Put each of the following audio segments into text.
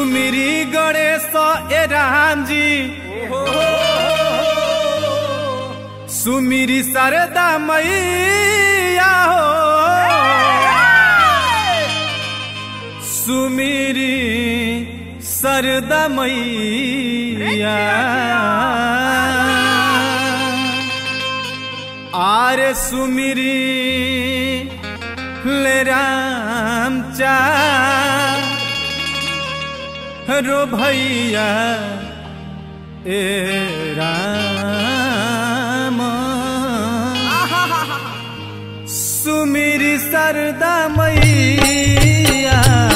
सुमिरी गणेश ए राम जी सुमिरी शारदा मैया हो सुमिरी शारदा मैया आरे सुमिरी ले राम चा रो भैया ए राम सुमिरी शारदा मैया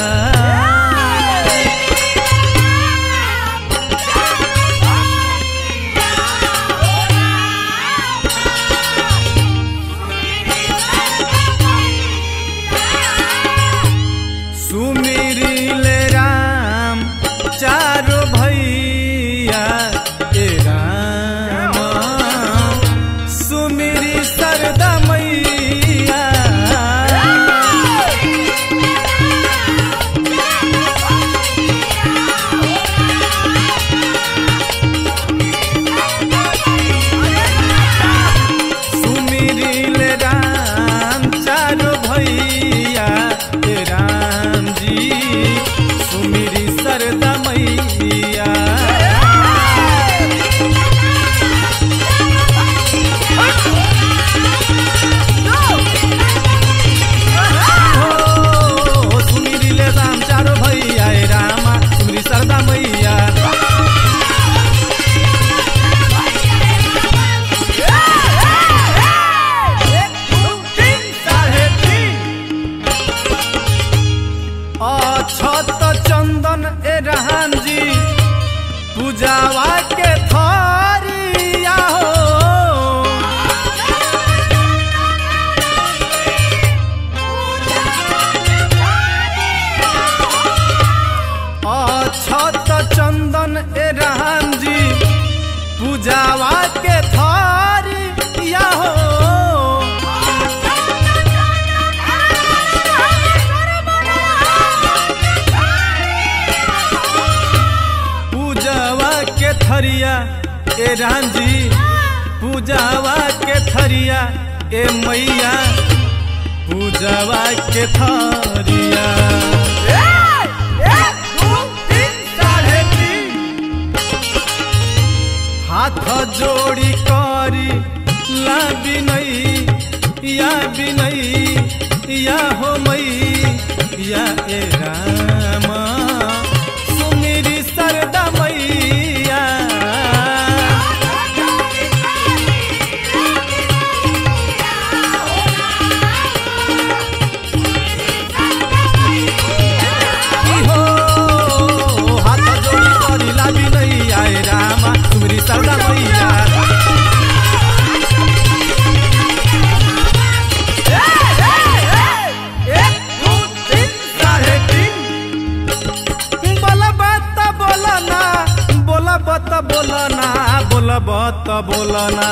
सुमिरी ले राम चारो भैया ए राम सुमिरी शारदा मैया सुमिरी ले राम चारो भैया ए राम जी सुमिरी शारदा मैया सुमिरी ले राम चारो भैया ए रामा सुमिरी शारदा मैया अछत चंदन ए राम जी पूजावा के थारिया हो अछत चंदन ए राम जी पूजावा के थारिया हो पूजावा के थरिया ए राम जी पूजावा के थरिया ए मैया पूजावा के थरिया हाथ जोड़ी करी ला बिनई या हो मैया ए राम सुमिरी शारदा मैया हो हाथ जोड़ी करी ला बिनैया ए रामा सुमिरी शारदा मैया बत बोलना बोला बत बोलना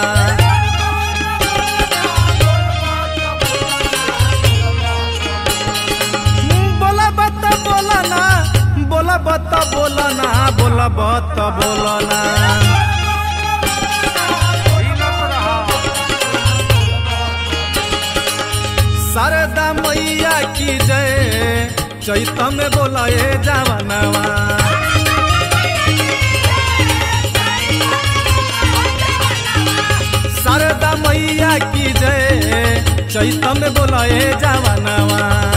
बोला बत बोलना बोला बत बोलना बोला बत बोलना शारदा मैया की जय चैत में बोला ए जवानवा शारदा मैया की जय चैत में बोला ए जवानवा